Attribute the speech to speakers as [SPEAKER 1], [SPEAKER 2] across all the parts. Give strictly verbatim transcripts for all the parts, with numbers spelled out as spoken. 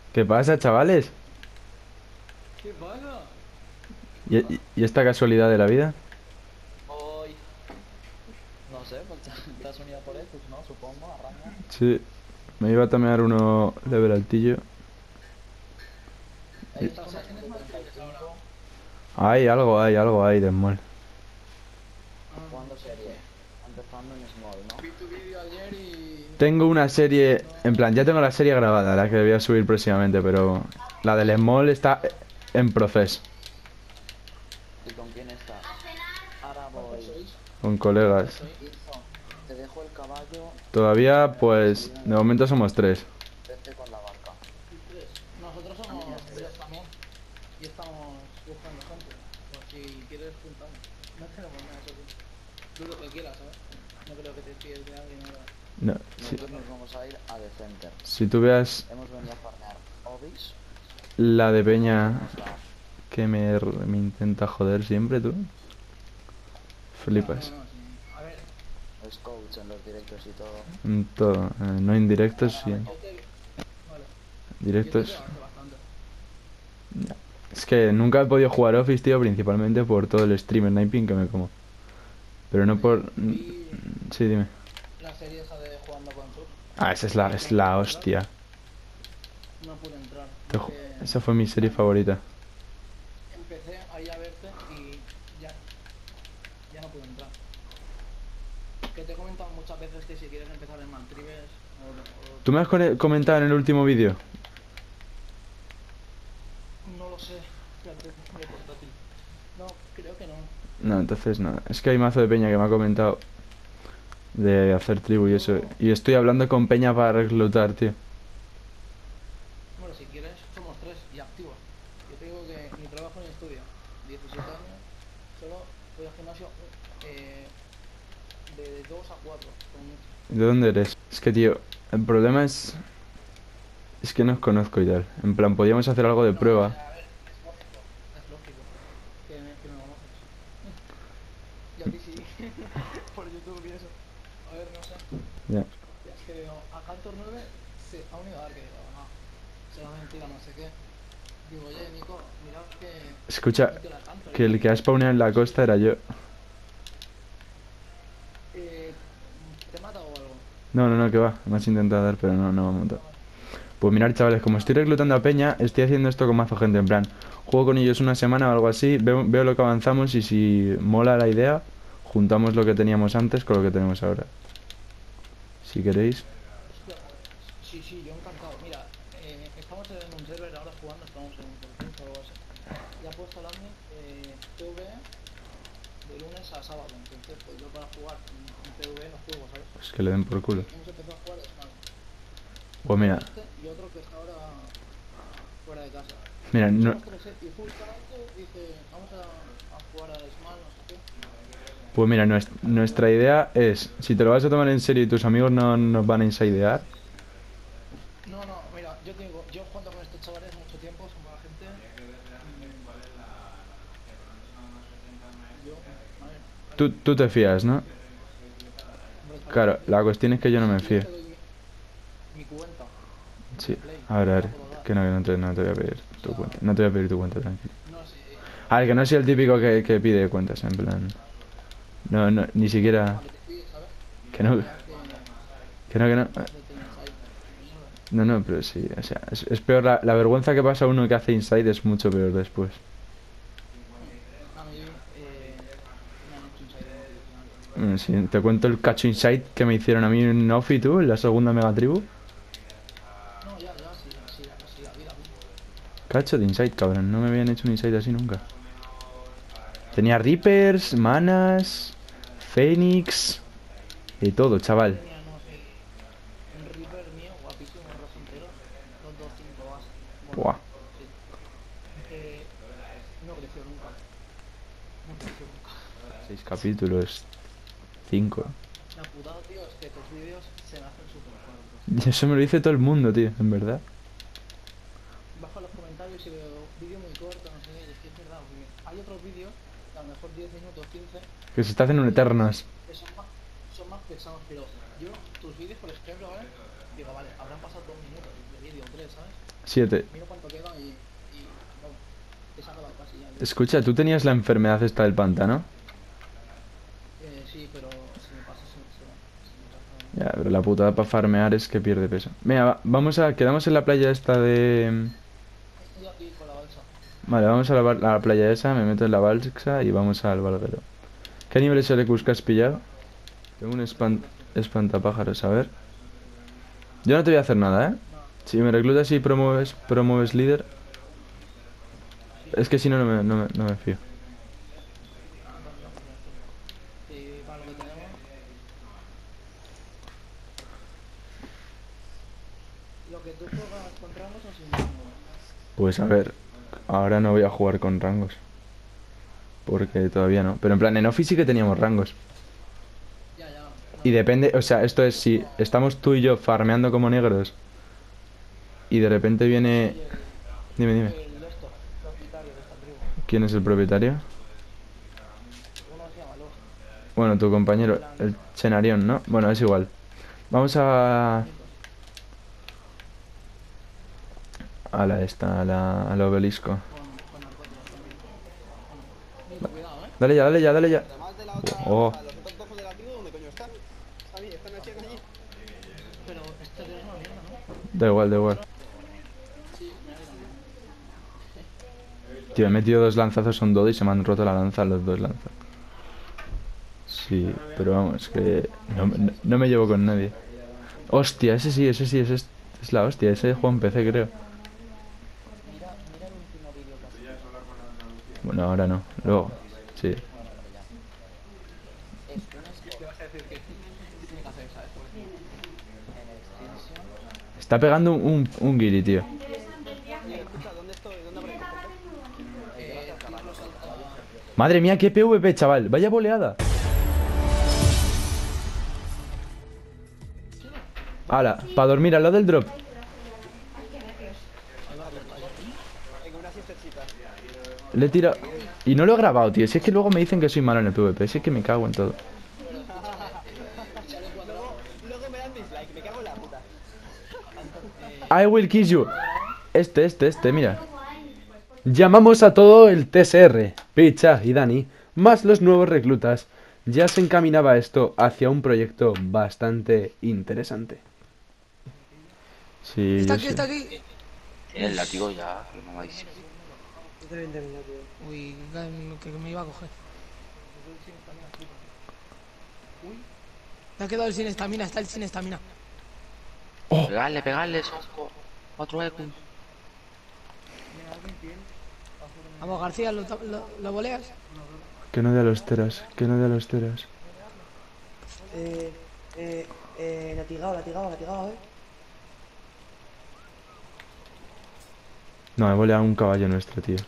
[SPEAKER 1] ¿Qué pasa, chavales?
[SPEAKER 2] ¿Qué pasa?
[SPEAKER 1] ¿Y, y- y esta casualidad de la vida?
[SPEAKER 2] Hoy, no sé, pues te, te has unido por Ecus, ¿no? Supongo, arranca.
[SPEAKER 1] Sí, me iba a tamear uno level altillo.
[SPEAKER 2] Ahí
[SPEAKER 1] Y-
[SPEAKER 2] está a ciento treinta y cinco.
[SPEAKER 1] Hay algo, hay algo, hay de mol.
[SPEAKER 2] Ah, jugando serie. Empezando en Small, ¿no? Vi tu vídeo ayer y...
[SPEAKER 1] Tengo una serie, en
[SPEAKER 2] No...
[SPEAKER 1] plan, ya tengo la serie grabada, la que voy a subir próximamente, pero la del small está en proceso,
[SPEAKER 2] ¿Y con quién estás? Ahora ¿Cuántos voy. sois?
[SPEAKER 1] con
[SPEAKER 2] ¿Cuántos
[SPEAKER 1] colegas.
[SPEAKER 2] sois? Hizo, te dejo el caballo
[SPEAKER 1] Todavía,
[SPEAKER 2] para que se
[SPEAKER 1] pues,
[SPEAKER 2] lleven
[SPEAKER 1] de
[SPEAKER 2] los
[SPEAKER 1] momento
[SPEAKER 2] dos.
[SPEAKER 1] somos tres.
[SPEAKER 2] Vete con la barca. Y tres. Nosotros
[SPEAKER 3] A mí
[SPEAKER 2] somos
[SPEAKER 3] es
[SPEAKER 2] tres
[SPEAKER 3] tres.
[SPEAKER 2] también. Y estamos buscando gente. Por si quieres juntamos. No tenemos nada, eso sí. Tú lo que quieras, ¿sabes? No creo que te fíes de alguien ahora.
[SPEAKER 1] No, si,
[SPEAKER 2] Nosotros nos vamos a ir a The Center.
[SPEAKER 1] si tú veas
[SPEAKER 2] Hemos venido a farmear obis
[SPEAKER 1] la de
[SPEAKER 2] y no
[SPEAKER 1] Peña
[SPEAKER 2] tenemos la...
[SPEAKER 1] que me, me intenta joder siempre, tú,
[SPEAKER 2] Ya, no,
[SPEAKER 1] flipas.
[SPEAKER 2] no, sí. A ver, es coach en los directos y todo.
[SPEAKER 1] En todo, eh, no en directos,
[SPEAKER 2] Nada,
[SPEAKER 1] sí en
[SPEAKER 2] yo te... Vale. Yo te veo
[SPEAKER 1] directos.
[SPEAKER 2] hace bastante.
[SPEAKER 1] Es que nunca he podido jugar Office, tío, principalmente por todo el stream sniping que me como. Pero no
[SPEAKER 2] Bueno, yo
[SPEAKER 1] por...
[SPEAKER 2] vi
[SPEAKER 1] Sí, dime.
[SPEAKER 2] la serie esa de Jugando con Sub,
[SPEAKER 1] Ah, esa es la,
[SPEAKER 2] pero
[SPEAKER 1] es
[SPEAKER 2] no pude
[SPEAKER 1] la
[SPEAKER 2] entrar.
[SPEAKER 1] hostia.
[SPEAKER 2] No pude entrar.
[SPEAKER 1] Te
[SPEAKER 2] Es
[SPEAKER 1] ju-
[SPEAKER 2] que...
[SPEAKER 1] Esa fue mi
[SPEAKER 2] En
[SPEAKER 1] serie
[SPEAKER 2] plan,
[SPEAKER 1] favorita.
[SPEAKER 2] empecé ahí a verte y ya, ya no pude entrar. Que te he comentado muchas veces que si quieres empezar en Maltribes o, o
[SPEAKER 1] ¿Tú me has cone- comentado en el último vídeo?
[SPEAKER 2] no lo sé, fíjate, mi portátil. No, creo que no.
[SPEAKER 1] No, entonces no. Es que hay mazo de peña que me ha comentado de hacer tribu y eso.
[SPEAKER 2] Yo,
[SPEAKER 1] Y estoy hablando con peña para reclutar, tío.
[SPEAKER 2] bueno, si quieres, somos tres y activos. Yo te digo que ni trabajo ni estudio. diecisiete años, solo voy al gimnasio eh, de dos a cuatro, como mucho.
[SPEAKER 1] ¿De dónde eres? Es que, tío, el problema es... Es que no os conozco y tal. En plan, podíamos hacer algo de
[SPEAKER 2] No, a
[SPEAKER 1] prueba.
[SPEAKER 2] ver, a ver, es lógico, es lógico que me, que me conoces. Y a ti sí, por YouTube y eso. A ver, no sé.
[SPEAKER 1] Ya.
[SPEAKER 2] Ya es que veo a Cantor nueve se ha unido a dar que digo, no, será mentira, no sé qué. Digo, oye, Nico, mira que se ha
[SPEAKER 1] Escucha,
[SPEAKER 2] metido la Cantor y
[SPEAKER 1] que
[SPEAKER 2] no
[SPEAKER 1] el
[SPEAKER 2] sé
[SPEAKER 1] que ha
[SPEAKER 2] qué.
[SPEAKER 1] spawneado en la
[SPEAKER 2] Sí,
[SPEAKER 1] costa era yo.
[SPEAKER 2] eh, ¿te he matado o algo?
[SPEAKER 1] No, no, no, que va. Me has intentado dar, pero no, no me ha montado.
[SPEAKER 2] Ah, vale.
[SPEAKER 1] Pues mirad, chavales, como estoy reclutando a peña, estoy haciendo esto con mazo gente. En plan, juego con ellos una semana o algo así, veo, veo lo que avanzamos y si mola la idea, juntamos lo que teníamos antes con lo que tenemos ahora. Si queréis.
[SPEAKER 2] Hostia, sí, sí, yo encantado. Mira, eh, estamos en un server ahora jugando, estamos en un por quince o algo así. Y ha puesto el admin eh, P V E de lunes a sábado. Entonces, pues yo para jugar en, en P V E no juego, ¿sabes?
[SPEAKER 1] Pues que le den por culo.
[SPEAKER 2] Y hemos empezado a jugar Small.
[SPEAKER 1] Pues
[SPEAKER 2] Yo,
[SPEAKER 1] mira,
[SPEAKER 2] este y otro que está ahora fuera de casa.
[SPEAKER 1] mira,
[SPEAKER 2] Y
[SPEAKER 1] no,
[SPEAKER 2] somos tres, ¿eh? Y justamente dice, vamos a, a jugar a Small, no sé qué.
[SPEAKER 1] pues mira, nues- nuestra idea es, si te lo vas a tomar en serio y tus amigos no nos van a insidear,
[SPEAKER 2] No, no, mira, yo te digo, yo jugando con estos chavales mucho tiempo, son buena gente. mm, yo, a ver, claro,
[SPEAKER 1] tú, tú te fías, ¿no?
[SPEAKER 2] hombre, claro,
[SPEAKER 1] Claro,
[SPEAKER 2] yo,
[SPEAKER 1] la cuestión es que yo no
[SPEAKER 2] si
[SPEAKER 1] me
[SPEAKER 2] quieres
[SPEAKER 1] fío.
[SPEAKER 2] te doy mi, mi cuenta
[SPEAKER 1] Sí,
[SPEAKER 2] de Play,
[SPEAKER 1] a ver, a
[SPEAKER 2] te
[SPEAKER 1] ver,
[SPEAKER 2] la puedo dar.
[SPEAKER 1] que no, que no te, no te voy a pedir
[SPEAKER 2] O
[SPEAKER 1] tu
[SPEAKER 2] sea,
[SPEAKER 1] cuenta. No te voy a pedir tu cuenta, tranquilo.
[SPEAKER 2] no sé,
[SPEAKER 1] A ver, que no soy el típico que, que pide cuentas, en plan. No, no, ni siquiera.
[SPEAKER 2] para que te fíes, ¿sabes?
[SPEAKER 1] Que
[SPEAKER 2] No
[SPEAKER 1] no,
[SPEAKER 2] veas que,
[SPEAKER 1] que no, que no.
[SPEAKER 2] que hacerte inside y mierda.
[SPEAKER 1] No, no, pero sí, o sea, es, es peor. La, la vergüenza que pasa uno que hace inside es mucho peor después.
[SPEAKER 2] Mm. A mí eh, me han hecho inside en multinacional.
[SPEAKER 1] Bueno, sí, te cuento el cacho inside que me hicieron a mí en Off y tú, en la segunda mega tribu.
[SPEAKER 2] No, ya, ya, sí, sí, sí, la vi, la vi.
[SPEAKER 1] Cacho de inside, cabrón. No me habían hecho un inside así nunca. Tenía Reapers, Manas, Fénix, y todo,
[SPEAKER 2] Yo
[SPEAKER 1] chaval.
[SPEAKER 2] tenía, no sé, un Reaper mío, guapísimo, rojo entero, dos dos cinco as. Bueno,
[SPEAKER 1] Buah,
[SPEAKER 2] sí. Eh, no creció nunca. No creció nunca.
[SPEAKER 1] seis capítulos, cinco.
[SPEAKER 2] La putada, tío, es que tus vídeos se me hacen súper cortos.
[SPEAKER 1] Y eso me lo dice todo el mundo, tío, en verdad.
[SPEAKER 2] Bajo los comentarios y veo vídeo muy corto, no sé qué, y es que es verdad, porque hay otros vídeos, que a lo mejor diez minutos, quince,
[SPEAKER 1] Que se está haciendo un
[SPEAKER 2] que dices
[SPEAKER 1] eternos.
[SPEAKER 2] que son más, son más pesados, pero yo, tus vídeos, por ejemplo, ¿vale? Digo, vale, habrán pasado dos minutos de vídeo o tres, ¿sabes?
[SPEAKER 1] Siete.
[SPEAKER 2] Miro cuánto queda y... y no, te saca la casi ya.
[SPEAKER 1] Escucha, tú tenías la enfermedad esta del pantano.
[SPEAKER 2] Eh, sí, pero si me pasa se, se va. Si me pasa...
[SPEAKER 1] Ya, pero la putada para farmear es que pierde peso. Venga, va, vamos a... Quedamos en la playa esta de...
[SPEAKER 2] Estoy aquí con la balsa.
[SPEAKER 1] Vale, vamos a la, bar- a la playa esa, me meto en la balsa y vamos al valguero. ¿Qué nivel es el Q que has pillado? Tengo un espan- espantapájaros, a ver. Yo no te voy a hacer nada, ¿eh?
[SPEAKER 2] No,
[SPEAKER 1] Si me reclutas y promueves, promueves líder...
[SPEAKER 2] sí,
[SPEAKER 1] Es que si no, no me, no me, no me fío.
[SPEAKER 2] no, no, no, no. Y para lo que tenemos... Lo que tú juegas con rangos o sin rangos.
[SPEAKER 1] Pues a ver, ahora no voy a jugar con rangos. Porque todavía no. Pero en plan, en Office sí que teníamos rangos.
[SPEAKER 2] Ya, ya.
[SPEAKER 1] Y
[SPEAKER 2] No,
[SPEAKER 1] depende, o sea, esto es si estamos tú y yo farmeando como negros y de repente
[SPEAKER 2] yo
[SPEAKER 1] viene...
[SPEAKER 2] soy el...
[SPEAKER 1] Dime, dime.
[SPEAKER 2] el esto, propietario de esta tribu.
[SPEAKER 1] ¿Quién es el propietario?
[SPEAKER 2] Uno se llama Lost.
[SPEAKER 1] Bueno, tu
[SPEAKER 2] En
[SPEAKER 1] compañero,
[SPEAKER 2] plan,
[SPEAKER 1] el Cenarión, ¿no? Bueno, es igual. Vamos a...
[SPEAKER 2] mitos.
[SPEAKER 1] A la esta, a la, al obelisco.
[SPEAKER 2] Con, con narcóticos también. Bueno, Nico, cuidado, ¿eh?
[SPEAKER 1] Dale ya, dale ya, dale ya.
[SPEAKER 3] Además de la otra,
[SPEAKER 1] Oh,
[SPEAKER 3] o sea, los otros dos de la tribu, ¿dónde coño están? Están ahí, están aquí, allí.
[SPEAKER 2] Pero este tío es una mierda, ¿no?
[SPEAKER 1] da igual, da igual.
[SPEAKER 2] Sí, me alegra.
[SPEAKER 1] Tío, he metido dos lanzazos, son dodo y se me han roto la lanza los dos lanzas. Sí, pero vamos, que no, no, no me llevo con nadie. Hostia, ese sí, ese sí, ese es, es la hostia. Ese juego en P C, creo.
[SPEAKER 2] Mira, mira el último vídeo que has hecho.
[SPEAKER 1] Bueno, ahora no, luego, sí.
[SPEAKER 2] Bueno, pero ya. Es un score. ¿Qué vas a decir? ¿Qué tiene que hacer, sabes? En extensión.
[SPEAKER 1] Está pegando un, un, un guiri, tío.
[SPEAKER 3] Oye, escucha, ¿dónde estoy? ¿Dónde aparezco?
[SPEAKER 2] Eh, títulos al caballo.
[SPEAKER 1] Madre mía, qué P V P, chaval. Vaya boleada. Hala, para dormir al lado del drop.
[SPEAKER 3] En una siestecita.
[SPEAKER 1] Le he tirado. Y no lo he grabado, tío. Si es que luego me dicen que soy malo en el P V P. Si es que me cago en todo.
[SPEAKER 3] Luego, luego me dan dislike, me cago en la puta.
[SPEAKER 1] I will kiss you. Este, este, este, mira. Llamamos a todo el T S R, Picha y Dani, más los nuevos reclutas. Ya se encaminaba esto hacia un proyecto bastante interesante. Sí,
[SPEAKER 4] Está
[SPEAKER 1] yo
[SPEAKER 4] aquí,
[SPEAKER 1] sé.
[SPEAKER 4] está aquí.
[SPEAKER 5] Tiene el látigo ya, que mamadísimo.
[SPEAKER 4] Uy, que me iba a coger. Me ha quedado el sin estamina, está el sin estamina.
[SPEAKER 5] Pegarle, pegarle, son cu- cuatro ecos.
[SPEAKER 4] Vamos, García, ¿lo, lo, lo voleas?
[SPEAKER 1] Que no dé a los teras, que no dé a los teras.
[SPEAKER 6] Eh, eh, eh, latigado, latigado, latigado, eh.
[SPEAKER 1] No, he boleado un caballo nuestro, tío.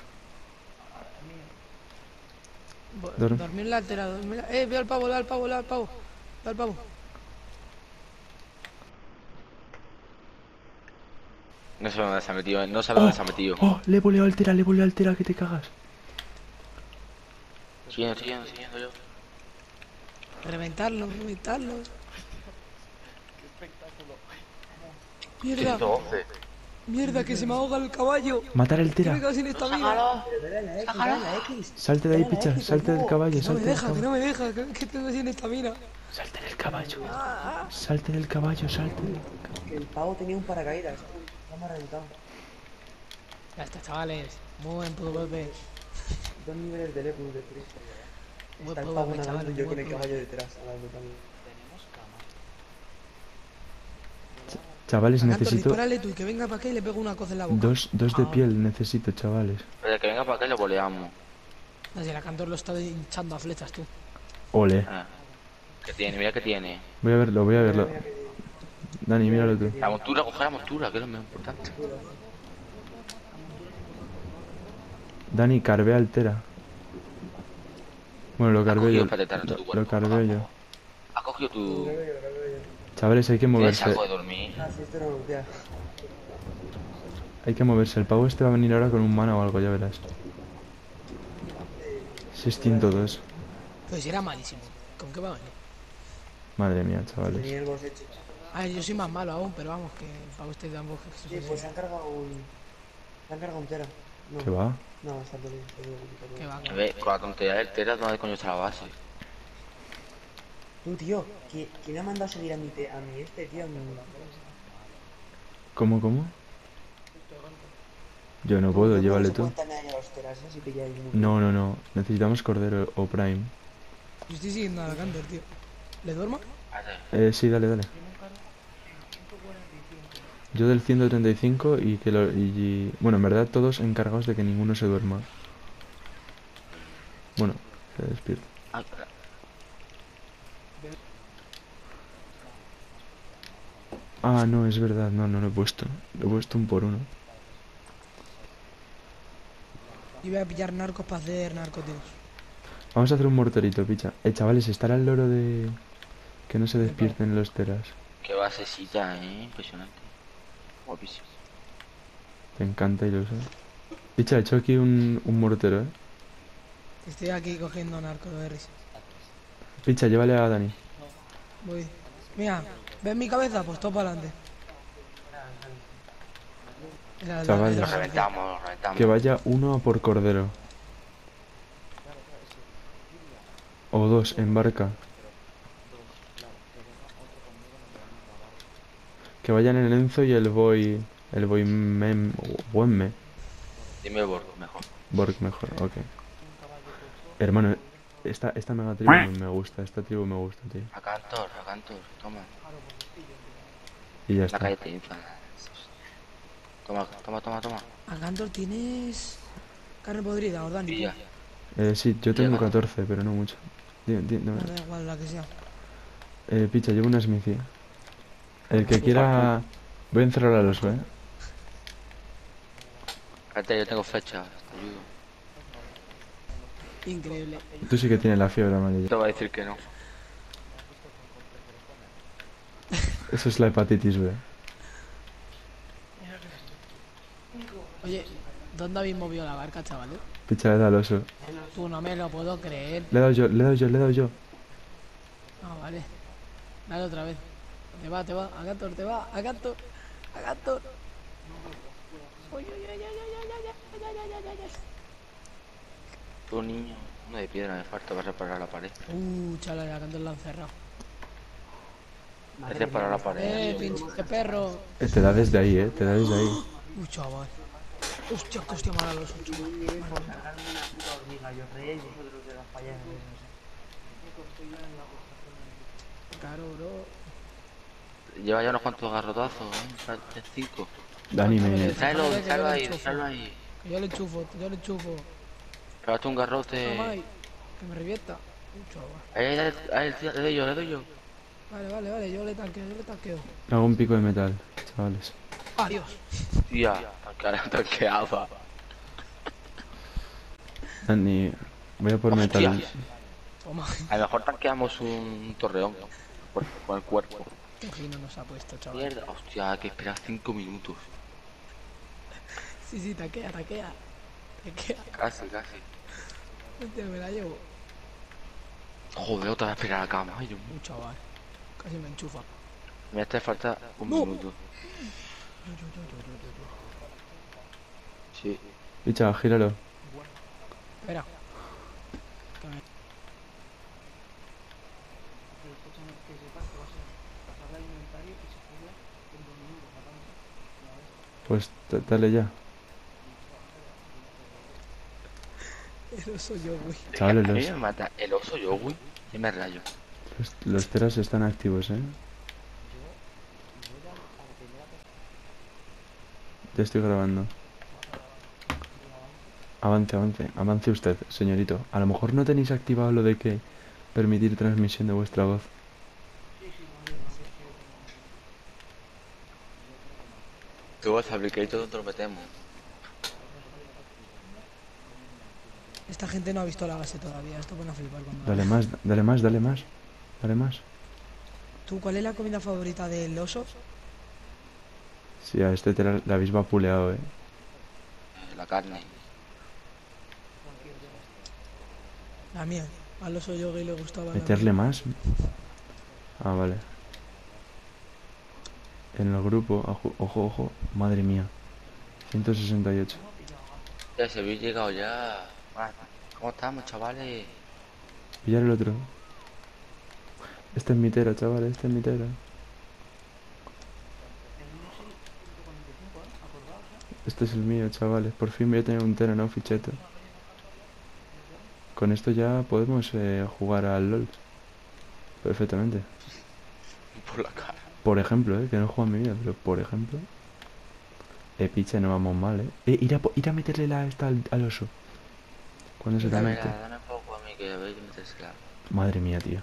[SPEAKER 4] Bo-
[SPEAKER 1] Dorm-
[SPEAKER 4] Dormir lateral, dormir la- Eh, veo al pavo, veo al pavo, veo al pavo. Veo al pavo.
[SPEAKER 5] No sé dónde se ha metido, no sabe dónde se ha metido.
[SPEAKER 1] Oh, le he boleado al tera, le he boleado al tera, que te cagas.
[SPEAKER 5] Siguiendo, siguiendo, siguiendo yo.
[SPEAKER 4] Reventarlo, reventarlo. Mierda,
[SPEAKER 5] ciento doce.
[SPEAKER 4] mierda, que se me ahoga el caballo.
[SPEAKER 1] Matar el
[SPEAKER 4] Que me
[SPEAKER 1] tera.
[SPEAKER 4] he quedado sin estamina.
[SPEAKER 5] ¡Sácalo!
[SPEAKER 6] Dale a la X, dale a la X.
[SPEAKER 1] Salte de ahí,
[SPEAKER 6] Dale a la
[SPEAKER 1] picha,
[SPEAKER 6] X,
[SPEAKER 1] salte del
[SPEAKER 6] coño.
[SPEAKER 1] caballo,
[SPEAKER 4] Que no me
[SPEAKER 1] salte del
[SPEAKER 4] deja, que
[SPEAKER 1] caballo.
[SPEAKER 4] no me deja, que, que tengo sin estamina.
[SPEAKER 1] Salte del caballo. Salte del caballo, salte.
[SPEAKER 6] Que el pavo tenía un paracaídas. Vamos a reventado.
[SPEAKER 4] Ya está, chavales. Muy buen PvP.
[SPEAKER 6] Dos niveles de level de tres.
[SPEAKER 4] Buen
[SPEAKER 6] Está el pavo
[SPEAKER 4] PvP,
[SPEAKER 6] nadando
[SPEAKER 4] chavales.
[SPEAKER 6] y yo con
[SPEAKER 4] buen
[SPEAKER 6] el
[SPEAKER 4] PvP.
[SPEAKER 6] caballo detrás. hablando también.
[SPEAKER 1] Chavales,
[SPEAKER 4] Cantor,
[SPEAKER 1] necesito
[SPEAKER 4] dispárale tú y que venga para acá y le pego una cosa en la boca.
[SPEAKER 1] dos, dos de
[SPEAKER 4] Ah.
[SPEAKER 1] piel, necesito, chavales.
[SPEAKER 5] Pero que venga para acá y lo boleamos.
[SPEAKER 4] No sé, la Cantor lo está hinchando a flechas tú.
[SPEAKER 1] Ole.
[SPEAKER 5] Ah. ¿Qué tiene? Mira que tiene.
[SPEAKER 1] Voy a verlo, voy a verlo. Dani, míralo tú.
[SPEAKER 5] La montura, coge la montura, que es lo más importante.
[SPEAKER 1] Dani, carvé altera. Bueno, lo
[SPEAKER 5] Ha
[SPEAKER 1] carvé
[SPEAKER 5] cogido
[SPEAKER 1] yo.
[SPEAKER 5] para detrás de tu
[SPEAKER 1] Lo,
[SPEAKER 5] cuerpo.
[SPEAKER 1] lo carvé yo.
[SPEAKER 5] Ha cogido tu...
[SPEAKER 1] Chavales, hay que
[SPEAKER 5] ¿Tienes
[SPEAKER 1] moverse.
[SPEAKER 5] saco de dormir?
[SPEAKER 6] Ah, sí, esto no lo ya.
[SPEAKER 1] Hay que moverse. El pavo este va a venir ahora con un mana o algo, ya verás. seiscientos dos.
[SPEAKER 4] Pues era malísimo. ¿Con qué va a venir?
[SPEAKER 1] Madre mía, chavales.
[SPEAKER 6] Tenía el boss hecho.
[SPEAKER 4] A ver, yo soy más malo aún, pero vamos, que para usted tampoco es que
[SPEAKER 6] Sí,
[SPEAKER 4] se
[SPEAKER 6] pues se han cargado un... Se han cargado un tera. No,
[SPEAKER 1] ¿Qué va?
[SPEAKER 6] no, está todo bien, está todo bien, está todo
[SPEAKER 4] Que
[SPEAKER 6] bien.
[SPEAKER 4] va, que
[SPEAKER 5] A
[SPEAKER 4] va.
[SPEAKER 5] ver, con la tontería del Tera, ¿dónde coño está la base?
[SPEAKER 6] Tú, tío, ¿qui- ¿quién ha mandado a seguir a mi, te- a mi este, tío? A mi...
[SPEAKER 1] ¿Cómo, cómo? Yo no
[SPEAKER 6] Tú,
[SPEAKER 1] puedo,
[SPEAKER 6] yo creo que
[SPEAKER 1] llévale
[SPEAKER 6] se
[SPEAKER 1] tú.
[SPEAKER 6] pueden tanear ya los teras, ¿eh? Si pilláis mucho.
[SPEAKER 1] No, no, no. Necesitamos Cordero o Prime.
[SPEAKER 4] Yo estoy siguiendo a la Cantor, tío. ¿Le duermo?
[SPEAKER 5] Vale.
[SPEAKER 1] Eh, sí, dale, dale. Yo del ciento treinta y cinco y que lo... Y, y- bueno, en verdad todos encargados de que ninguno se duerma. Bueno, se despierta.
[SPEAKER 5] Ah,
[SPEAKER 1] Ah, no, es verdad. No, no lo he puesto. Lo he puesto un por uno.
[SPEAKER 4] Yo voy a pillar narcos para hacer narcóticos.
[SPEAKER 1] Vamos a hacer un morterito, picha. Eh, chavales, estará el loro de... Que no se despierten los teras.
[SPEAKER 5] qué basecita, eh. Impresionante. Guapísimo.
[SPEAKER 1] Te encanta y lo sé. Picha, he hecho aquí un, un mortero, ¿eh?
[SPEAKER 4] Estoy aquí cogiendo narcos de risa.
[SPEAKER 1] Picha, llévale a Dani.
[SPEAKER 4] Voy. Mira, ¿ves mi cabeza? Pues todo para adelante.
[SPEAKER 1] Chavales.
[SPEAKER 5] Lo reventamos, lo reventamos.
[SPEAKER 1] Que vaya uno a por Cordero. O dos, en barca. Que vayan el Enzo y el Boy... El Boy Mem... Buenme.
[SPEAKER 5] Dime Borg, mejor.
[SPEAKER 1] Borg mejor, ok. Hermano, esta, esta mega tribu me, me gusta. Esta tribu me gusta, tío.
[SPEAKER 5] A Cantor, a Cantor, toma.
[SPEAKER 1] Y ya
[SPEAKER 5] La
[SPEAKER 1] está.
[SPEAKER 5] calle te infla. Toma, toma, toma, toma.
[SPEAKER 4] A Cantor tienes carne podrida, Ordani.
[SPEAKER 5] Pilla.
[SPEAKER 1] Eh, sí, yo tengo
[SPEAKER 5] Llega.
[SPEAKER 1] catorce, pero no mucho. Di- di-
[SPEAKER 4] No
[SPEAKER 1] dame.
[SPEAKER 4] da igual la que sea.
[SPEAKER 1] Eh, picha, llevo una Smithy. El que quiera... Voy a encerrar al oso, eh.
[SPEAKER 5] Espérate, yo tengo flecha, te ayudo.
[SPEAKER 4] Increíble.
[SPEAKER 1] Tú sí que tienes la fiebre amarilla.
[SPEAKER 5] Te voy a decir que no.
[SPEAKER 1] Eso es la hepatitis B.
[SPEAKER 4] Oye, ¿dónde habéis movido la barca, chavales?
[SPEAKER 1] Picha, le da al oso.
[SPEAKER 4] Tú no me lo puedo creer.
[SPEAKER 1] Le he dado yo, le he dado yo, le he dado yo.
[SPEAKER 4] Ah, vale. Dale otra vez. Te va, te va. A Cantor, te va. A Cantor. A Cantor. Uy, uy, uy, uy, uy, uy, uy, uy, uy, uy, uy.
[SPEAKER 5] Tú, niño. Uno de piedra me falta para reparar la pared.
[SPEAKER 4] Uh, chaval, a Cantor lo han cerrado.
[SPEAKER 5] He reparado la
[SPEAKER 4] Eh,
[SPEAKER 5] pared.
[SPEAKER 4] pinche qué perro.
[SPEAKER 1] Eh, te da desde ahí, eh. Te da desde ahí.
[SPEAKER 4] Uy, chaval. Hostia, qué hostia mala los ocho.
[SPEAKER 6] Cargarme una puta hormiga, yo reíais vosotros de las fallas de esas.
[SPEAKER 4] Claro, bro.
[SPEAKER 5] Lleva ya unos cuantos garrotazos, eh. Faltan cinco.
[SPEAKER 1] Dani, me...
[SPEAKER 5] Tráelo,
[SPEAKER 4] Déjame que yo
[SPEAKER 5] tráelo
[SPEAKER 4] le
[SPEAKER 5] ahí,
[SPEAKER 4] enchufo.
[SPEAKER 5] tráelo ahí.
[SPEAKER 4] Que yo le enchufo, yo le enchufo.
[SPEAKER 5] Pégate un
[SPEAKER 4] Toma
[SPEAKER 5] garrote.
[SPEAKER 4] ahí, que me revienta. Uy, chaval.
[SPEAKER 5] Ahí, ahí, ahí, ahí, le doy yo, le doy yo.
[SPEAKER 4] Vale, vale, vale, yo le tanqueo, yo le tanqueo.
[SPEAKER 1] Hago un pico de metal, chavales.
[SPEAKER 4] Adiós.
[SPEAKER 5] Tía, tanqueada, tanqueada.
[SPEAKER 1] Dani, voy a por metal.
[SPEAKER 5] Hostia.
[SPEAKER 4] Toma.
[SPEAKER 5] A lo mejor tanqueamos un torreón por- con el cuerpo.
[SPEAKER 4] Qué fino nos ha puesto, chaval.
[SPEAKER 5] Mierda, hostia, hay que esperar cinco minutos.
[SPEAKER 4] Sí, sí, taquea, taquea. Taquea.
[SPEAKER 5] Casi, casi.
[SPEAKER 4] Hostia, me la llevo.
[SPEAKER 5] Joder, otra vez esperar a la cama. Ay, Dios mío.
[SPEAKER 4] Uy, chaval. Casi me enchufa.
[SPEAKER 5] Me hace falta un
[SPEAKER 4] No.
[SPEAKER 5] minuto. Sí.
[SPEAKER 1] Picha, gíralo.
[SPEAKER 4] Espera.
[SPEAKER 1] Pues d- dale ya.
[SPEAKER 4] Eso soy yo, güey.
[SPEAKER 1] Chavales,
[SPEAKER 5] A mí
[SPEAKER 1] los,
[SPEAKER 5] me mata el oso yo, güey. Y me rayo.
[SPEAKER 1] los, los teras están activos, eh. Ya estoy grabando. Avance, avance, avance usted, señorito. A lo mejor no tenéis activado lo de que permitir transmisión de vuestra voz.
[SPEAKER 5] Luego el fabricator donde lo metemos.
[SPEAKER 4] Esta gente no ha visto la base todavía. Esto van a flipar cuando la
[SPEAKER 1] Dale
[SPEAKER 4] vean.
[SPEAKER 1] más, dale más, dale más. Dale más.
[SPEAKER 4] ¿Tú cuál es la comida favorita del oso?
[SPEAKER 1] Sí, a este te la, la habéis vapuleado, eh.
[SPEAKER 5] Eh, La carne.
[SPEAKER 4] La mía. Al oso yogi le gustaba la
[SPEAKER 1] Meterle
[SPEAKER 4] mía.
[SPEAKER 1] más. Ah, vale. en el grupo. Ojo, ojo, ojo. Madre mía. ciento sesenta y ocho.
[SPEAKER 5] Ya se habéis llegado ya. Ah, ¿cómo estamos, chavales?
[SPEAKER 1] Pillar el otro. Este es mi tera, chavales. Este es mi tera. Este es el mío, chavales. Por fin voy a tener un tera, no ficheto. Con esto ya podemos eh, jugar al LOL. Perfectamente.
[SPEAKER 5] Por la cara.
[SPEAKER 1] Por ejemplo, eh, que no he jugado en mi vida, pero por ejemplo. Eh, picha, no vamos mal, eh. Eh, ir a, po- ir a meterle la esta al, al oso. Cuando se te
[SPEAKER 5] Dame,
[SPEAKER 1] mete.
[SPEAKER 5] dame poco a mí que veis que metérsela.
[SPEAKER 1] Madre mía, tío.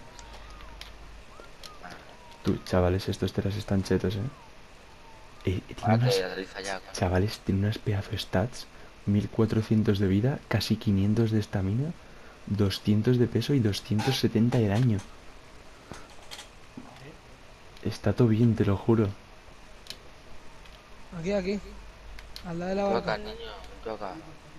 [SPEAKER 1] Tú, chavales, estos teras están chetos, eh. Eh, tiene
[SPEAKER 5] Ahora
[SPEAKER 1] unas,
[SPEAKER 5] que aterriza ya. coño.
[SPEAKER 1] chavales, tiene unas pedazo de stats. mil cuatrocientos de vida, casi quinientos de estamina, doscientos de peso y doscientos setenta de daño. Está todo bien, te lo juro.
[SPEAKER 4] Aquí, aquí. Al lado de la
[SPEAKER 5] Tú
[SPEAKER 4] vaca.
[SPEAKER 5] acá, niño. Tú acá.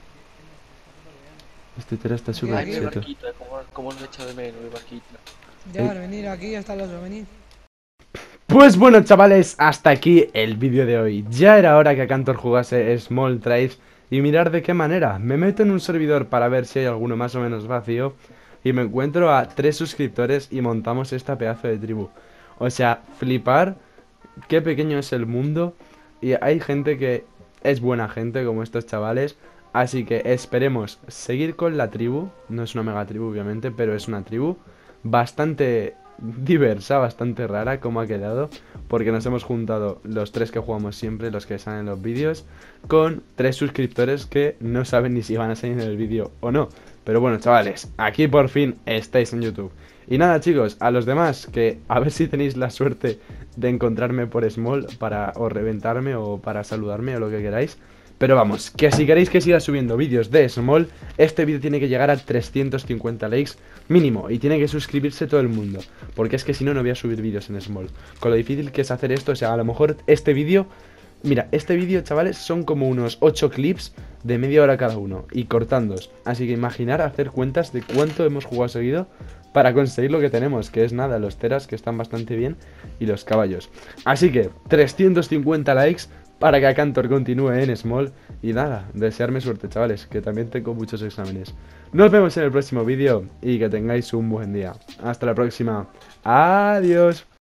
[SPEAKER 1] Este tera está
[SPEAKER 4] Aquí,
[SPEAKER 1] súper
[SPEAKER 5] Ay,
[SPEAKER 4] aquí.
[SPEAKER 5] mi
[SPEAKER 1] cheto.
[SPEAKER 5] barquito, eh, como, como lo he echado de menos, mi barquito.
[SPEAKER 4] Ya, venir aquí hasta el oso, venid.
[SPEAKER 1] Pues bueno, chavales, hasta aquí el vídeo de hoy. Ya era hora que Cantor jugase Small Trades y mirar de qué manera. Me meto en un servidor para ver si hay alguno más o menos vacío y me encuentro a tres suscriptores y montamos esta pedazo de tribu. O sea, flipar qué pequeño es el mundo y hay gente que es buena gente como estos chavales. Así que esperemos seguir con la tribu. No es una mega tribu obviamente, pero es una tribu bastante diversa, bastante rara como ha quedado, porque nos hemos juntado los tres que jugamos siempre, los que salen en los vídeos, con tres suscriptores que no saben ni si van a salir en el vídeo o no. Pero bueno, chavales, aquí por fin estáis en YouTube. Y nada, chicos, a los demás, que a ver si tenéis la suerte de encontrarme por Small para o reventarme o para saludarme o lo que queráis. Pero vamos, que si queréis que siga subiendo vídeos de Small, este vídeo tiene que llegar a trescientos cincuenta likes mínimo. Y tiene que suscribirse todo el mundo, porque es que si no, no voy a subir vídeos en Small. Con lo difícil que es hacer esto, o sea, a lo mejor este vídeo... Mira, este vídeo, chavales, son como unos ocho clips de media hora cada uno y cortándos. Así que imaginar hacer cuentas de cuánto hemos jugado seguido para conseguir lo que tenemos, que es nada, los teras que están bastante bien y los caballos. Así que trescientos cincuenta likes para que Cantor continúe en Small. Y nada, desearme suerte, chavales, que también tengo muchos exámenes. Nos vemos en el próximo vídeo y que tengáis un buen día. Hasta la próxima. Adiós.